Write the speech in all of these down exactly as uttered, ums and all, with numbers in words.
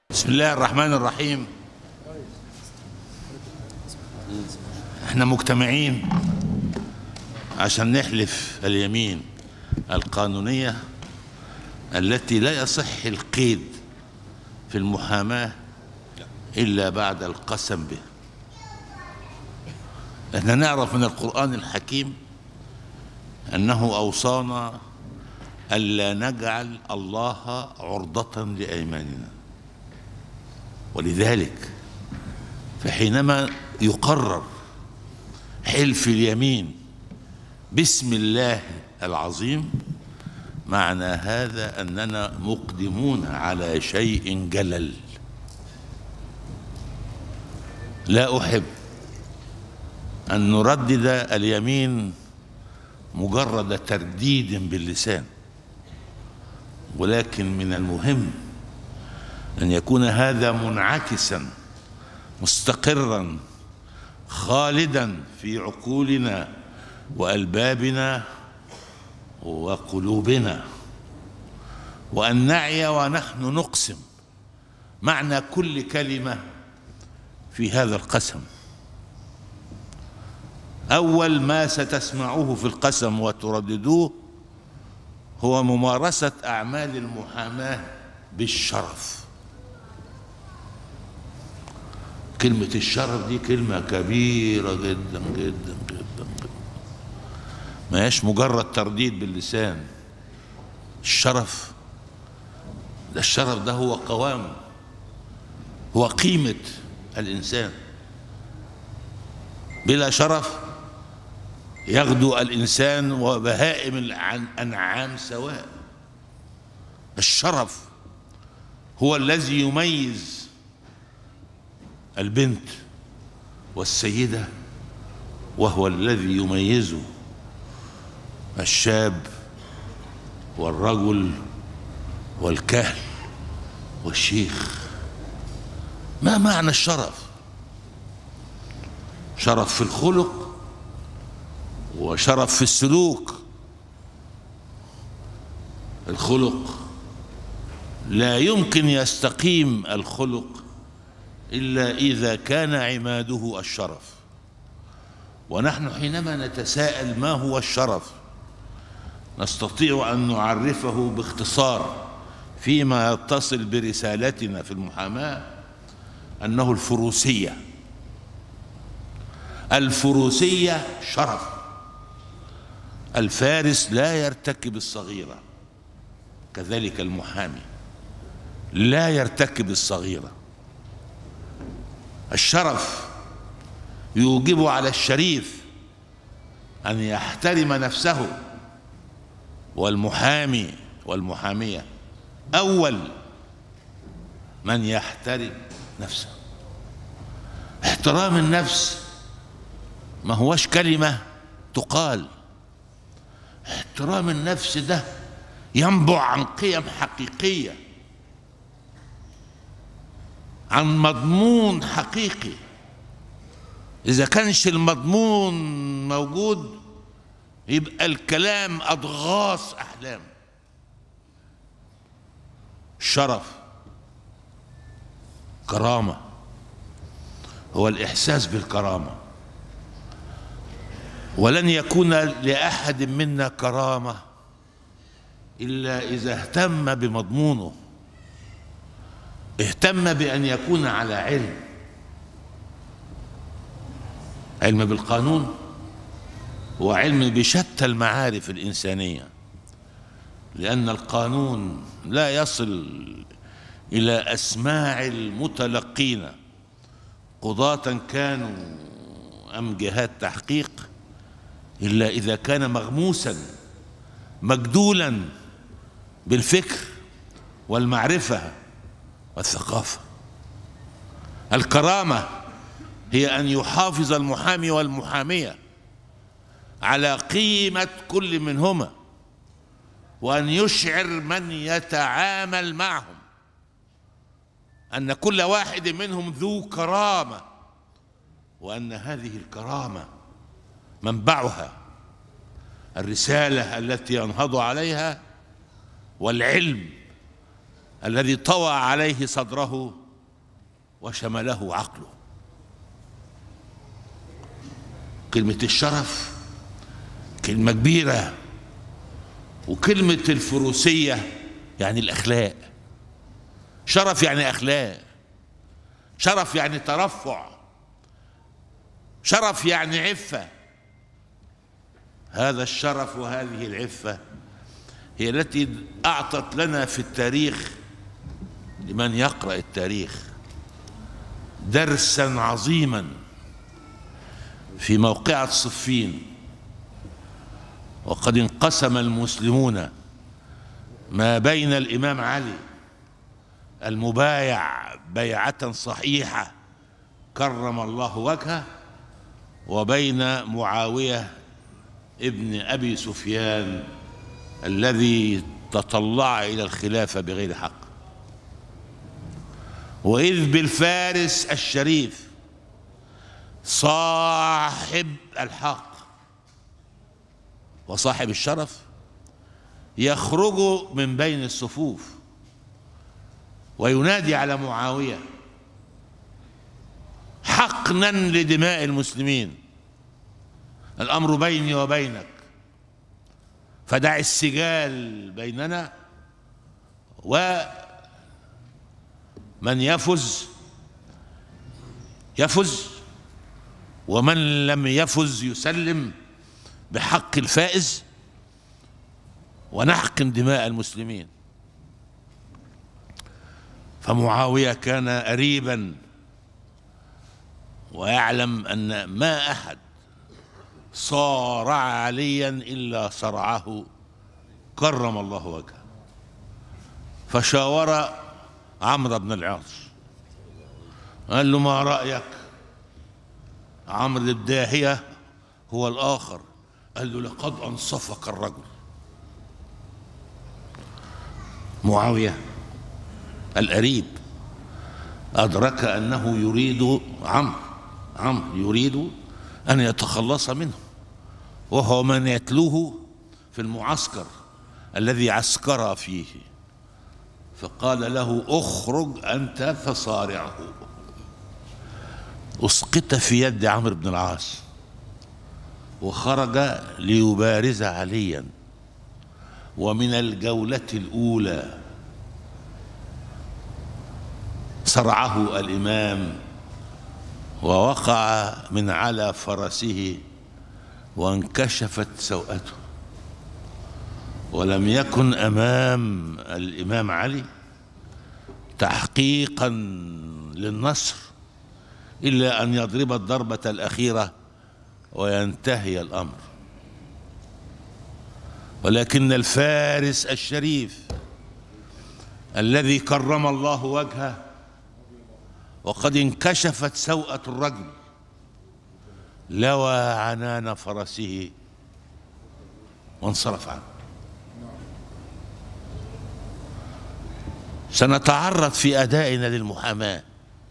بسم الله الرحمن الرحيم. احنا مجتمعين عشان نحلف اليمين القانونية التي لا يصح القيد في المحاماة إلا بعد القسم به. احنا نعرف من القرآن الحكيم أنه أوصانا ألا نجعل الله عرضة لأيماننا، ولذلك فحينما يقرر حلف اليمين بسم الله العظيم، معنى هذا أننا مقدمون على شيء جلل. لا أحب أن نردد اليمين مجرد ترديد باللسان، ولكن من المهم أن يكون هذا منعكسا مستقرا خالدا في عقولنا وألبابنا وقلوبنا، وأن نعي ونحن نقسم معنى كل كلمة في هذا القسم. أول ما ستسمعوه في القسم وترددوه هو ممارسة أعمال المحاماة بالشرف. كلمة الشرف دي كلمة كبيرة جدا جدا جدا جدا، ما هيش مجرد ترديد باللسان. الشرف ده الشرف ده هو قوامه، هو قيمة الإنسان. بلا شرف يغدو الإنسان وبهائم الأنعام سواء. الشرف هو الذي يميز البنت والسيدة، وهو الذي يميز الشاب والرجل والكهل والشيخ. ما معنى الشرف؟ شرف في الخلق وشرف في السلوك. الخلق لا يمكن يستقيم الخلق إلا إذا كان عماده الشرف. ونحن حينما نتساءل ما هو الشرف نستطيع أن نعرفه باختصار فيما يتصل برسالتنا في المحاماة أنه الفروسية. الفروسية شرف. الفارس لا يرتكب الصغيرة، كذلك المحامي لا يرتكب الصغيرة. الشرف يوجب على الشريف أن يحترم نفسه، والمحامي والمحامية أول من يحترم نفسه. احترام النفس ما هوش كلمة تقال. احترام النفس ده ينبع عن قيم حقيقية، عن مضمون حقيقي. إذا كانش المضمون موجود يبقى الكلام أضغاث أحلام. الشرف كرامة، هو الإحساس بالكرامة. ولن يكون لأحد منا كرامة إلا إذا اهتم بمضمونه، اهتم بأن يكون على علم علم بالقانون وعلم بشتى المعارف الإنسانية، لأن القانون لا يصل إلى أسماع المتلقين قضاة كانوا أم جهات تحقيق إلا إذا كان مغموسا مجدولا بالفكر والمعرفة والثقافة. الكرامة هي أن يحافظ المحامي والمحامية على قيمة كل منهما، وأن يشعر من يتعامل معهم أن كل واحد منهم ذو كرامة، وأن هذه الكرامة منبعها الرسالة التي ينهض عليها والعلم الذي طوى عليه صدره وشمله عقله. كلمة الشرف كلمة كبيرة، وكلمة الفروسية يعني الأخلاق. شرف يعني أخلاق، شرف يعني ترفع، شرف يعني عفة. هذا الشرف وهذه العفة هي التي أعطت لنا في التاريخ، لمن يقرأ التاريخ، درسا عظيما في موقعة صفين. وقد انقسم المسلمون ما بين الإمام علي المبايع بيعة صحيحة كرم الله وجهه، وبين معاوية ابن أبي سفيان الذي تطلع إلى الخلافة بغير حق. وإذ بالفارس الشريف صاحب الحق وصاحب الشرف يخرج من بين الصفوف وينادي على معاوية حقنا لدماء المسلمين، الأمر بيني وبينك، فدع السجال بيننا، ومن يفز يفز، ومن لم يفز يسلم بحق الفائز، ونحقن دماء المسلمين. فمعاوية كان قريبا ويعلم أن ما أحد صارع عليا إلا صرعه كرم الله وجهه، فشاور عمرو بن العاص قال له ما رأيك؟ عمرو الداهية هو الآخر قال له لقد أنصفك الرجل. معاوية القريب أدرك أنه يريد عمرو عمرو يريد أن يتخلص منه، وهو من يتلوه في المعسكر الذي عسكر فيه، فقال له اخرج أنت فصارعه. أسقط في يد عمرو بن العاص وخرج ليبارز عليا. ومن الجولة الأولى صرعه الإمام ووقع من على فرسه وانكشفت سوءته، ولم يكن أمام الإمام علي تحقيقا للنصر إلا أن يضرب الضربة الأخيرة وينتهي الأمر. ولكن الفارس الشريف الذي كرم الله وجهه وقد انكشفت سوءة الرجل لوى عنان فرسه وانصرف عنه. سنتعرض في أدائنا للمحاماة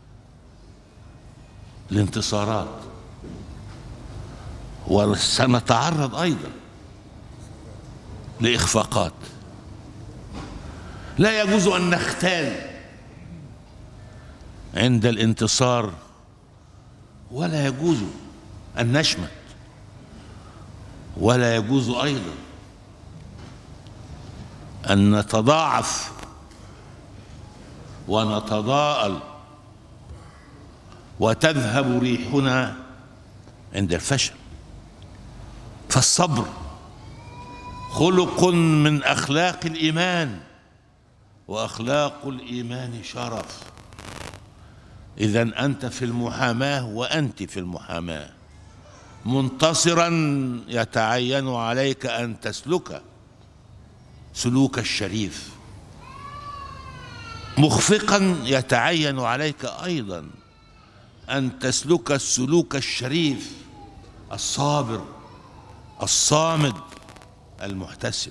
الانتصارات، وسنتعرض أيضا لإخفاقات. لا يجوز أن نختال عند الانتصار، ولا يجوز أن نشمت، ولا يجوز أيضا أن نتضاعف ونتضاءل وتذهب ريحنا عند الفشل. فالصبر خلق من أخلاق الإيمان، وأخلاق الإيمان شرف. إذن أنت في المحاماة وأنت في المحاماة منتصرا يتعين عليك أن تسلك سلوك الشريف، مخفقا يتعين عليك أيضا أن تسلك السلوك الشريف الصابر الصامد المحتسب.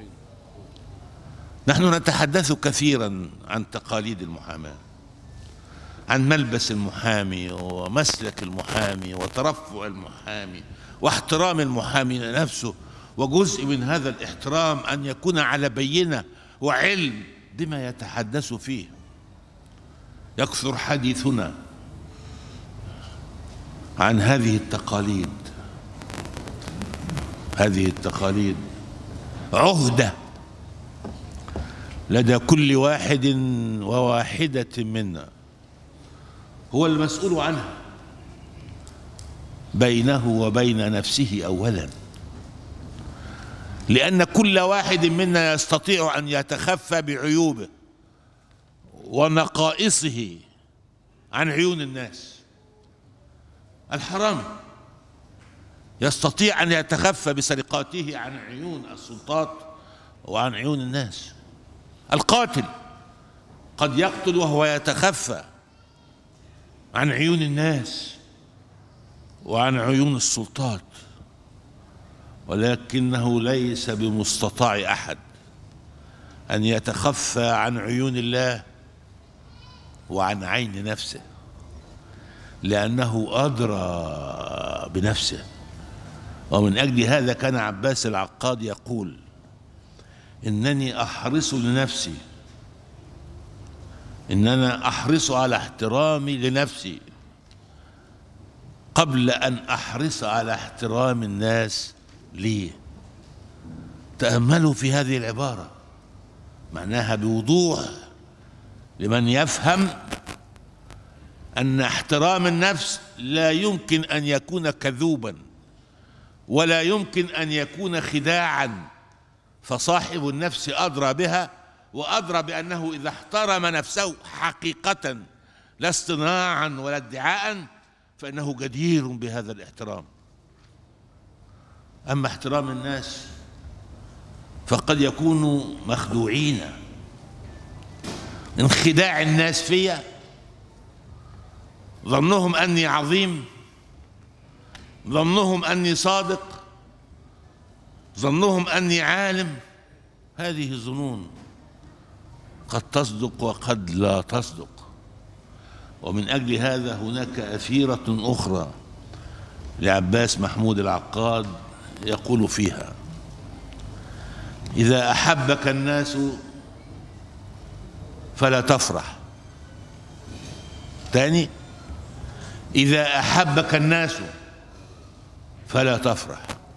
نحن نتحدث كثيرا عن تقاليد المحاماة، عن ملبس المحامي ومسلك المحامي وترفع المحامي واحترام المحامي لنفسه. وجزء من هذا الاحترام أن يكون على بينة وعلم بما يتحدث فيه. يكثر حديثنا عن هذه التقاليد. هذه التقاليد عهدة لدى كل واحد وواحدة منا، هو المسؤول عنها بينه وبين نفسه أولا، لأن كل واحد منا يستطيع أن يتخفى بعيوبه ونقائصه عن عيون الناس. الحرامي يستطيع أن يتخفى بسرقاته عن عيون السلطات وعن عيون الناس. القاتل قد يقتل وهو يتخفى عن عيون الناس وعن عيون السلطات، ولكنه ليس بمستطاع أحد أن يتخفى عن عيون الله وعن عين نفسه، لأنه أدرى بنفسه. ومن أجل هذا كان عباس العقاد يقول: إنني أحرص لنفسي، إننا أحرص على احترامي لنفسي قبل أن أحرص على احترام الناس لي. تأملوا في هذه العبارة، معناها بوضوح لمن يفهم أن احترام النفس لا يمكن أن يكون كذوبا ولا يمكن أن يكون خداعا، فصاحب النفس أدرى بها وأدرى بأنه إذا احترم نفسه حقيقة لا اصطناعا ولا ادعاء فإنه جدير بهذا الاحترام. أما احترام الناس فقد يكونوا مخدوعين من خداع الناس فيا، ظنهم أني عظيم، ظنهم أني صادق، ظنهم أني عالم. هذه ظنون قد تصدق وقد لا تصدق. ومن أجل هذا هناك أثيرة أخرى لعباس محمود العقاد يقول فيها: إذا أحبك الناس فلا تفرح. تاني: إذا أحبك الناس فلا تفرح،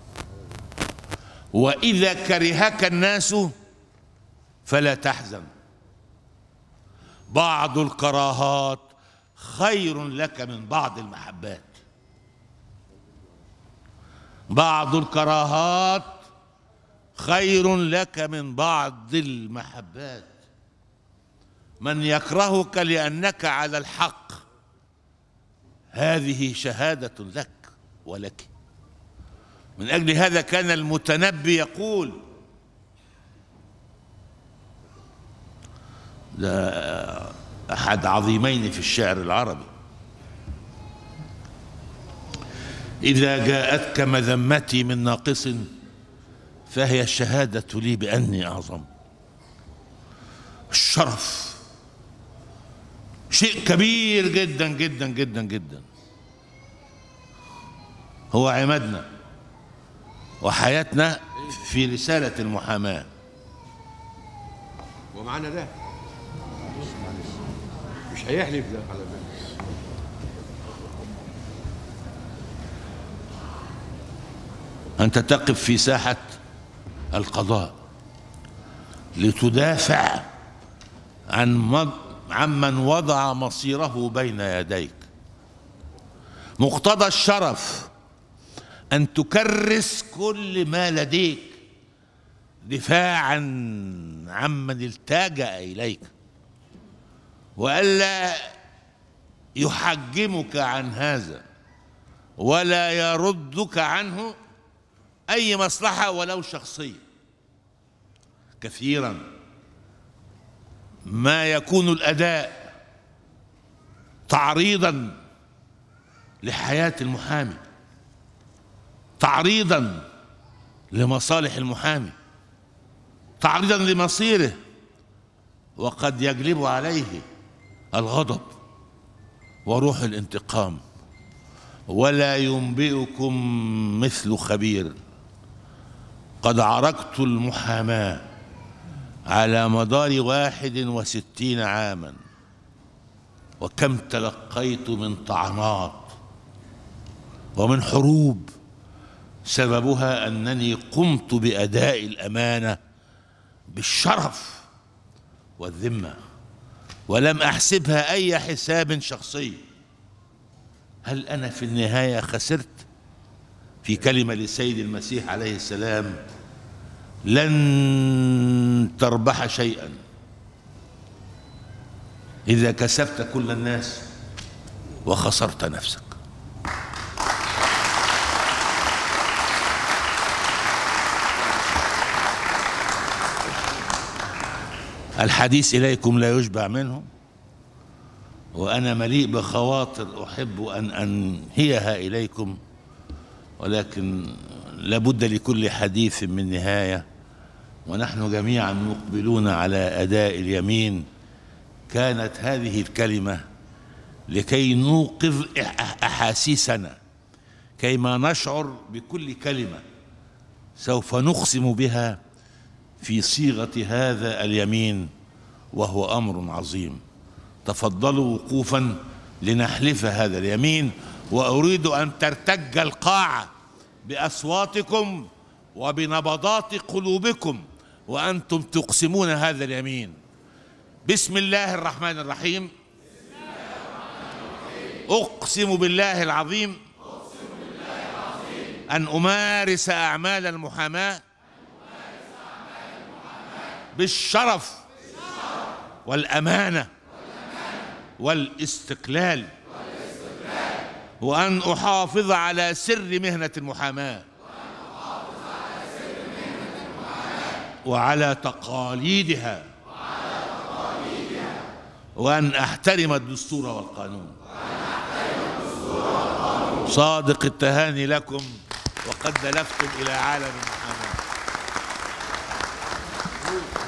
وإذا كرهك الناس فلا تحزن. بعض الكراهات خير لك من بعض المحبات. بعض الكراهات خير لك من بعض المحبات. من يكرهك لأنك على الحق هذه شهادة لك ولك. من أجل هذا كان المتنبي يقول: ده أحد عظيمين في الشعر العربي: إذا جاءتك مذمتي من ناقص فهي الشهادة لي بأني أعظم. الشرف شيء كبير جدا جدا جدا جدا، هو عمادنا وحياتنا في رسالة المحاماة. ومعنا ده مش هيحلف ده على فكرة. أنت تقف في ساحة القضاء لتدافع عن مض... عمن وضع مصيره بين يديك. مقتضى الشرف أن تكرس كل ما لديك دفاعا عمن التجأ إليك، وألا يحجمك عن هذا ولا يردك عنه أي مصلحة ولو شخصية. كثيرا ما يكون الأداء تعريضا لحياة المحامي، تعريضا لمصالح المحامي، تعريضا لمصيره، وقد يجلب عليه الغضب وروح الانتقام. ولا ينبئكم مثل خبير. قد عرقت المحاماة على مدار واحد وستين عاما، وكم تلقيت من طعنات ومن حروب سببها أنني قمت بأداء الأمانة بالشرف والذمة، ولم أحسبها أي حساب شخصي. هل أنا في النهاية خسرت؟ في كلمة للسيد المسيح عليه السلام: لن تربح شيئا إذا كسبت كل الناس وخسرت نفسك. الحديث إليكم لا يشبع منه، وأنا مليء بخواطر أحب أن أنهيها إليكم، ولكن لابد لكل حديث من نهاية، ونحن جميعا مقبلون على أداء اليمين. كانت هذه الكلمة لكي نوقظ أحاسيسنا، كيما نشعر بكل كلمة سوف نقسم بها في صيغة هذا اليمين، وهو أمر عظيم. تفضلوا وقوفا لنحلف هذا اليمين، وأريد أن ترتج القاعة بأصواتكم وبنبضات قلوبكم وأنتم تقسمون هذا اليمين. بسم الله الرحمن الرحيم. أقسم بالله العظيم أن أمارس أعمال المحاماة بالشرف والأمانة والاستقلال، وأن أحافظ على سر مهنة المحاماة وعلى تقاليدها، وأن أحترم الدستور والقانون. صادق التهاني لكم، وقد دلفتم إلى عالم المحاماة.